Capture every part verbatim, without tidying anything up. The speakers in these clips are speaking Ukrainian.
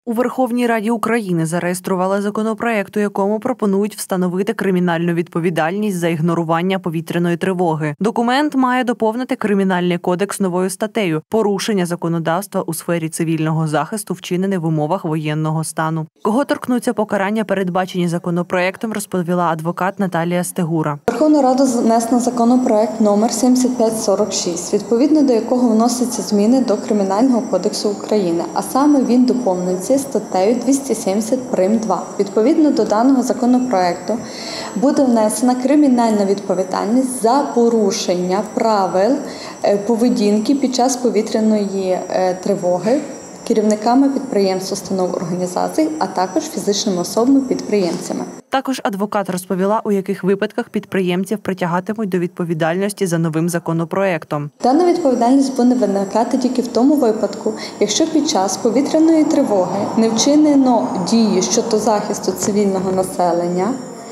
У Верховній Раді України зареєстрували законопроект, у якому пропонують встановити кримінальну відповідальність за ігнорування повітряної тривоги. Документ має доповнити Кримінальний кодекс новою статтею «Порушення законодавства у сфері цивільного захисту, вчинене в умовах воєнного стану». Кого торкнуться покарання, передбачені законопроектом, розповіла адвокат Наталія Стегура. Верховна Рада внесла законопроект номер сімдесят п'ять сорок шість, відповідно до якого вносяться зміни до Кримінального кодексу України, а саме він доповнюється статтею двісті сімдесят прим. два. Відповідно до даного законопроекту буде внесена кримінальна відповідальність за порушення правил поведінки під час повітряної тривоги керівниками підприємств, установ, організацій, а також фізичними особами-підприємцями. Також адвокат розповіла, у яких випадках підприємців притягатимуть до відповідальності за новим законопроектом. Дана відповідальність буде виникати тільки в тому випадку, якщо під час повітряної тривоги не вчинено дії щодо захисту цивільного населення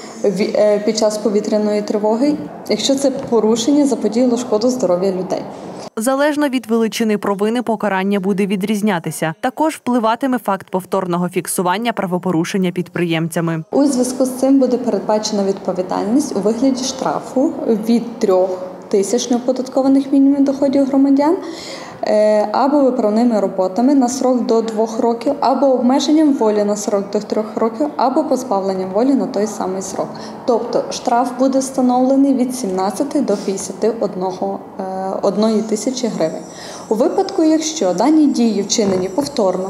під час повітряної тривоги, якщо це порушення заподіяло шкоду здоров'я людей. Залежно від величини провини покарання буде відрізнятися. Також впливатиме факт повторного фіксування правопорушення підприємцями. У зв'язку з цим буде передбачена відповідальність у вигляді штрафу від трьох тисяч неоподаткованих мінімумів доходів громадян або виправними роботами на срок до двох років, або обмеженням волі на срок до трьох років, або позбавленням волі на той самий срок. Тобто штраф буде встановлений від сімнадцяти до п'ятдесяти однієї тисячі гривень. У випадку, якщо дані дії вчинені повторно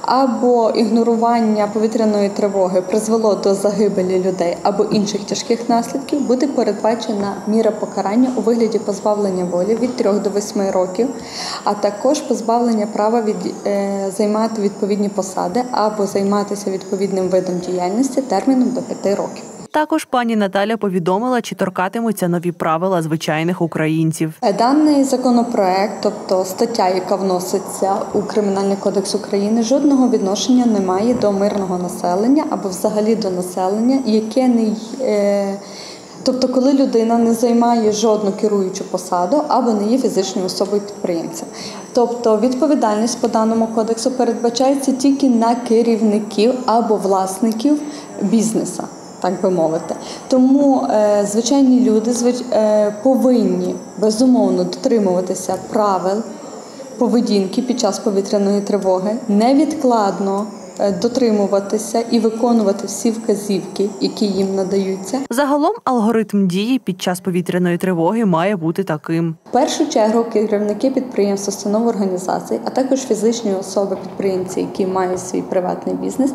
або ігнорування повітряної тривоги призвело до загибелі людей або інших тяжких наслідків, буде передбачена міра покарання у вигляді позбавлення волі від трьох до восьми років, а також позбавлення права від, е, займати відповідні посади або займатися відповідним видом діяльності терміном до п'яти років. Також пані Наталя повідомила, чи торкатимуться нові правила звичайних українців. Даний законопроект, тобто стаття, яка вноситься у Кримінальний кодекс України, жодного відношення не має до мирного населення або взагалі до населення, яке не є... Тобто, коли людина не займає жодну керуючу посаду або не є фізичною особою-підприємцем. Тобто, відповідальність по даному кодексу передбачається тільки на керівників або власників бізнесу, так би мовити. Тому е, звичайні люди звич... е, повинні, безумовно, дотримуватися правил поведінки під час повітряної тривоги, невідкладно дотримуватися і виконувати всі вказівки, які їм надаються. Загалом алгоритм дії під час повітряної тривоги має бути таким. В першу чергу керівники підприємств, установ, організацій, а також фізичні особи-підприємці, які мають свій приватний бізнес,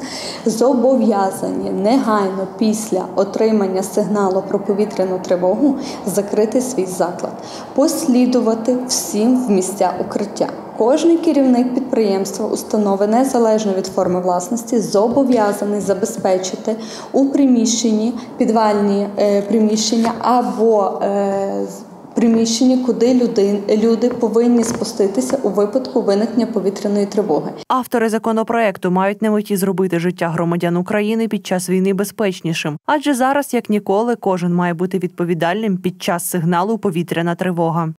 зобов'язані негайно після отримання сигналу про повітряну тривогу закрити свій заклад, послідувати всім в місця укриття. Кожний керівник підприємства, установи, незалежно від форми власності, зобов'язаний забезпечити у приміщенні, підвальні е, приміщення або е, приміщення, куди люди, люди повинні спуститися у випадку виникнення повітряної тривоги. Автори законопроекту мають на меті зробити життя громадян України під час війни безпечнішим. Адже зараз, як ніколи, кожен має бути відповідальним під час сигналу «Повітряна тривога».